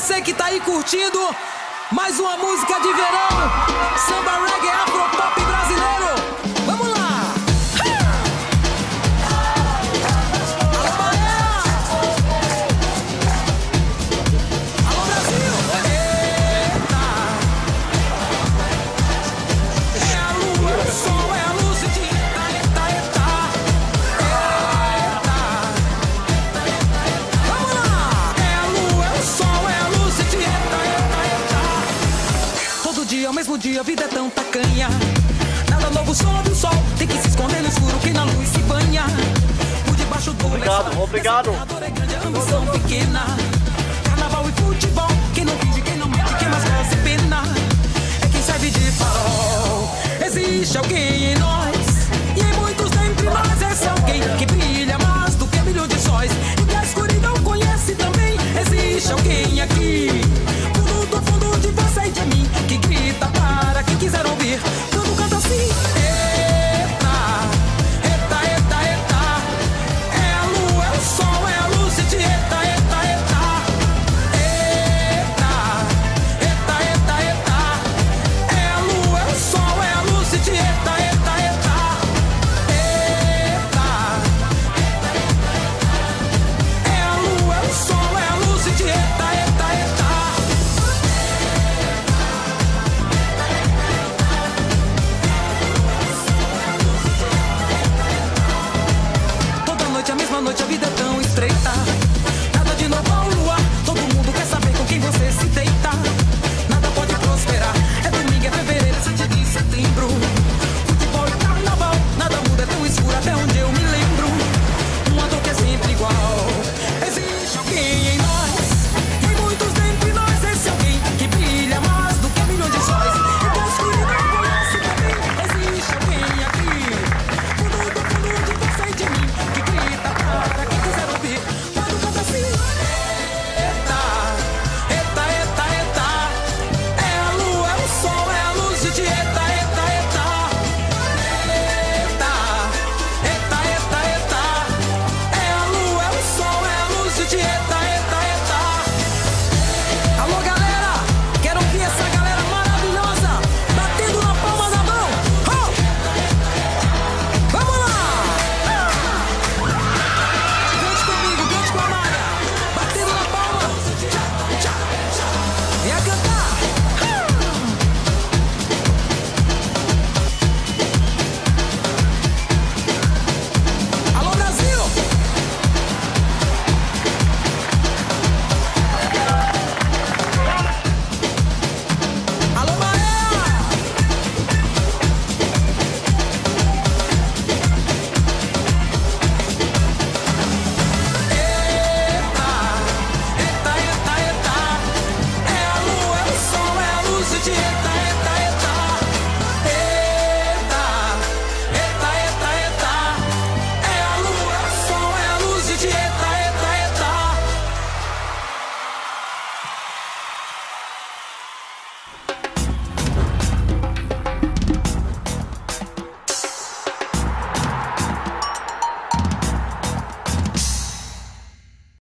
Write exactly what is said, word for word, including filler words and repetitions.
você que tá aí curtindo mais uma música de verão, samba, reggae, afropop brasileiro. Vamos lá! Alô, Bahia! Alô, Brasil! Eita! É a lua, é o sol, é a luz de Tieta, eita, eita, eita. Vamos lá! É a lua, é o sol, é a luz de Tieta, eita, eita. Todo dia é o mesmo dia, a vida é tão tacanha. Nada novo sob o sol, tem que se esconder no escuro, quem na luz se banha. Por debaixo do Obrigado, lençol, obrigado. é grande, a ambição pequena. Carnaval e futebol, quem não finge, quem não mente, quem mais gosta e pena. É quem serve de farol. Existe alguém em nós, e em muitos dentre nós, esse alguém que brilha mais do que milhões de sóis, e que a escuridão conhece também. Existe alguém aqui